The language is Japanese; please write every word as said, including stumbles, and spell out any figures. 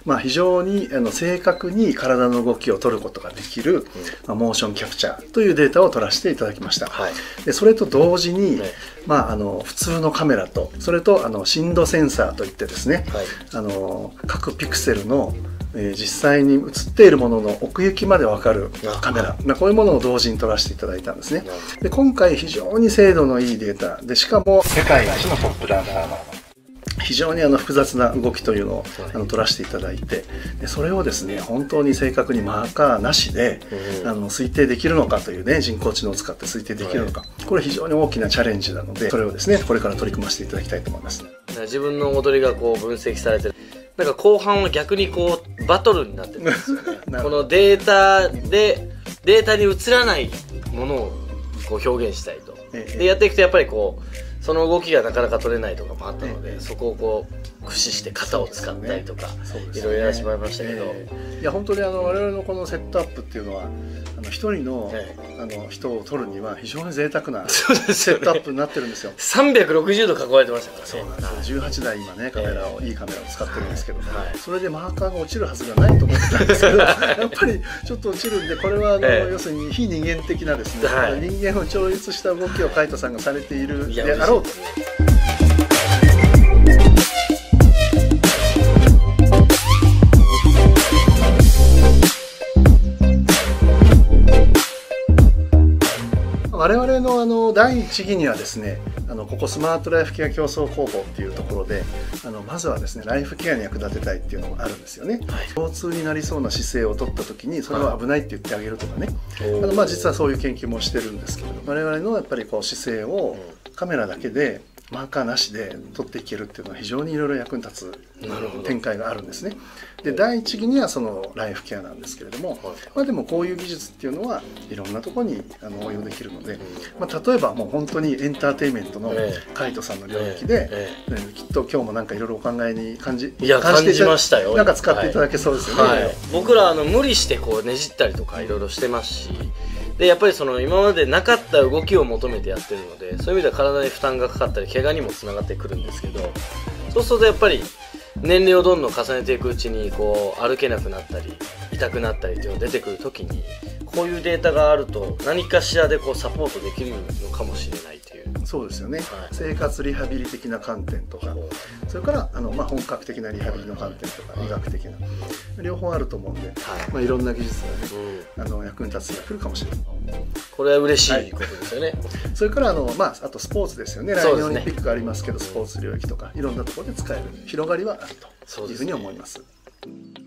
まあ、非常にあの正確に体の動きを取ることができる、まあ、モーションキャプチャーというデータを取らせていただきました。はい、でそれと同時に、ね、まあ、あの普通のカメラとそれとあの深度センサーといってですね、はい、あの各ピクセルのえー、実際に映っているものの奥行きまで分かるカメラ、まあ、こういうものを同時に撮らせていただいたんですね。で今回非常に精度のいいデータで、しかも世界一のトップランナーの非常にあの複雑な動きというのをあの撮らせていただいて、でそれをですね本当に正確にマーカーなしで、うん、あの推定できるのかというね、人工知能を使って推定できるのか、はい、これ非常に大きなチャレンジなので、それをですねこれから取り組ませていただきたいと思います。 自分の踊りがこう分析されてる、なんか後半は逆にこうバトルになってるんですよね。このデータでデータに映らないものをこう表現したいと、ええ、でやっていくとやっぱりこうその動きがなかなか取れないとかもあったので、ええ、そこをこう駆使して型を使ったりとか、いろいろやらせてもらいましたけど、ええ、いや本当にあの我々のこのセットアップっていうのはあの一人の、ええ、あの人を撮るには非常に贅沢なセットアップになってるんですよ。 さんびゃくろくじゅうど囲われてましたからね。 そうなんですよ。じゅうはちだい今ねカメラを、えー、いいカメラを使ってるんですけど、はい、それでマーカーが落ちるはずがないと思ってたんですけどやっぱりちょっと落ちるんで、これはあの、えー、要するに非人間的なですね、はい、人間を超越した動きを海人さんがされているであろうと。我々のあの第一義にはですね、あのここスマートライフケア競争工房っていうところで、あのまずはですねライフケアに役立てたいっていうのもあるんですよね。はい、腰痛になりそうな姿勢を取った時にそれは危ないって言ってあげるとかね、はい、あのまあ実はそういう研究もしてるんですけれど、我々のやっぱりこう姿勢をカメラだけでマーカーなしで撮っていけるっていうのは非常にいろいろ役に立つ展開があるんですね。で第一義にはそのライフケアなんですけれども、はい、まあでもこういう技術っていうのはいろんなところにあの応用できるので、うん、まあ、例えばもう本当にエンターテインメントの海人さんの領域で、ええええ、きっと今日もなんかいろいろお考えに感じいや感じましたよ。 なんか使っていただけそうですよね。はいはい、 僕らあの無理してこうねじったりとかいろいろしてますし、でやっぱりその今までなかった動きを求めてやってるので、そういう意味では体に負担がかかったり怪我にもつながってくるんですけど、そうするとやっぱり年齢をどんどん重ねていくうちにこう歩けなくなったり痛くなったりっていうのが出てくる時に、こういうデータがあると何かしらでこうサポートできるのかもしれないという。 そうですよね。はい、生活リハビリ的な観点とか、それからあの、まあ、本格的なリハビリの観点とか医学的な両方あると思うんで、はい、まあ、いろんな技術がね、うん、あの役に立つ日が来るかもしれない。 これは嬉しいことですよね。はい、 それからあの、まあ、あとスポーツですよね。来年オリンピックがありますけど、スポーツ領域とかいろんなところで使える広がりはあるというふうに思います。